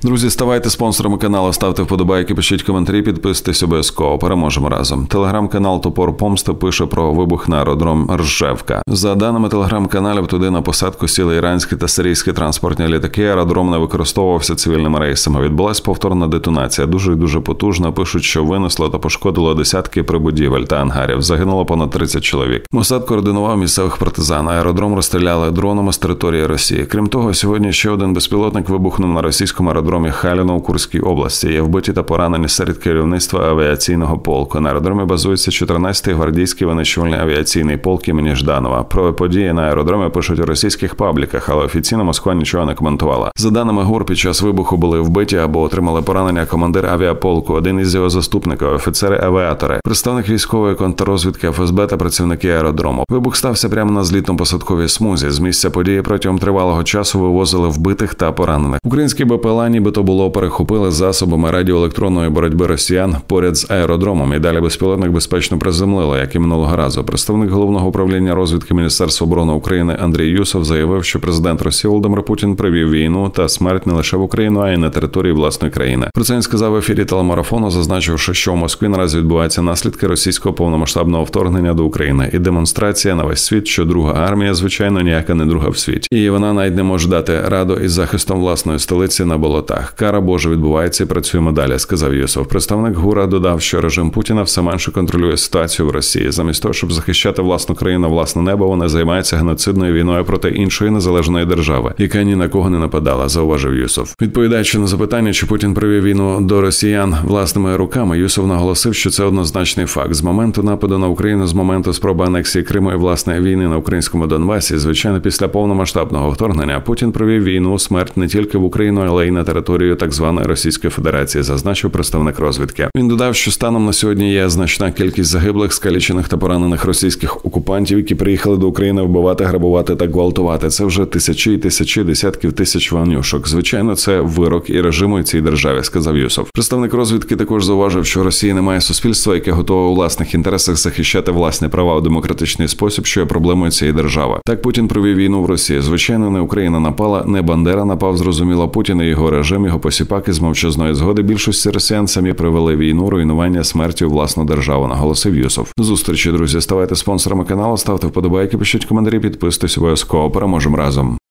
Друзі, ставайте спонсорами каналу, ставте вподобайки, пишіть коментарі, підписуйтесь обов'язково. Переможемо разом. Телеграм-канал «Топор Помсти» пише про вибух на аеродром Ржевка. За даними телеграм-каналів, туди на посадку сіли іранські та сирійські транспортні літаки. Аеродром не використовувався цивільними рейсами. Відбулась повторна детонація. Дуже потужна. Пишуть, що винесло та пошкодило десятки прибудівель та ангарів. Загинуло понад 30 чоловік. Мосад координував місцевих партизан. Аеродром розстріляли дронами з території Росії. Крім того, сьогодні ще один безпілотник вибухнув на російському аеродромі Халіно у Курській області. Є вбиті та поранені серед керівництва авіаційного полку. На аеродромі базується 14-й гвардійський винищувальний авіаційний полк імені Жданова. Про події на аеродромі пишуть у російських пабліках, але офіційно Москва нічого не коментувала. За даними ГУР, під час вибуху були вбиті або отримали поранення командир авіаполку, один із його заступників, офіцери-авіатори, представник військової контррозвідки ФСБ та працівники аеродрому. Вибух стався прямо на злітно-посадковій смузі. З місця події протягом тривалого часу вивозили вбитих та поранених. Українські БПЛА нібито було перехопили засобами радіоелектронної боротьби росіян поряд з аеродромом, і далі безпілотник безпечно приземлили, як і минулого разу. Представник Головного управління розвідки Міністерства оборони України Андрій Юсов заявив, що президент Росії Володимир Путін привів війну та смерть не лише в Україну, а й на території власної країни. Про це він сказав в ефірі телемарафону, зазначивши, що в Москві наразі відбуваються наслідки російського повномасштабного вторгнення до України і демонстрація на весь світ, що друга армія, звичайно, ніяка не друга в світі. І вона навіть не може дати раду із захистом власної столиці на болотах. Кара Божа відбувається і працюємо далі, сказав Юсов. Представник ГУРа додав, що режим Путіна все менше контролює ситуацію в Росії. Замість того, щоб захищати власну країну, власне небо, вони займаються геноцидною війною проти іншої незалежної держави, яка ні на кого не нападала, зауважив Юсов. Відповідаючи на запитання, чи Путін привів війну до росіян власними руками, Юсов наголосив, що це однозначний факт. З моменту нападу на Україну, з моменту спроби анексії Криму і власне війни на українському Донбасі, звичайно, після повномасштабного вторгнення, Путін привів війну, смерть не тільки в Україну, але й на територію так званої Російської Федерації, зазначив представник розвідки. Він додав, що станом на сьогодні є значна кількість загиблих, скалічених та поранених російських окупантів, які приїхали до України вбивати, грабувати та гвалтувати. Це вже тисячі і тисячі, десятків тисяч вогнюшок. Звичайно, це вирок і режиму і цій державі, сказав Юсов. Представник розвідки також зауважив, що Росії немає суспільства, яке готове у власних інтересах захищати власні права у демократичний спосіб, що є проблемою цієї держави. Так Путін провів війну в Росії. Звичайно, не Україна напала, не Бандера напав, зрозуміло, Путін і його режим, його посіпаки з мовчазної згоди більшості росіян самі привели війну, руйнування, смерті у власну державу, наголосив Юсов. До зустрічі, друзі. Ставайте спонсорами каналу, ставте вподобайки, пишіть коментарі, підписуйтесь обов'язково. Переможемо разом.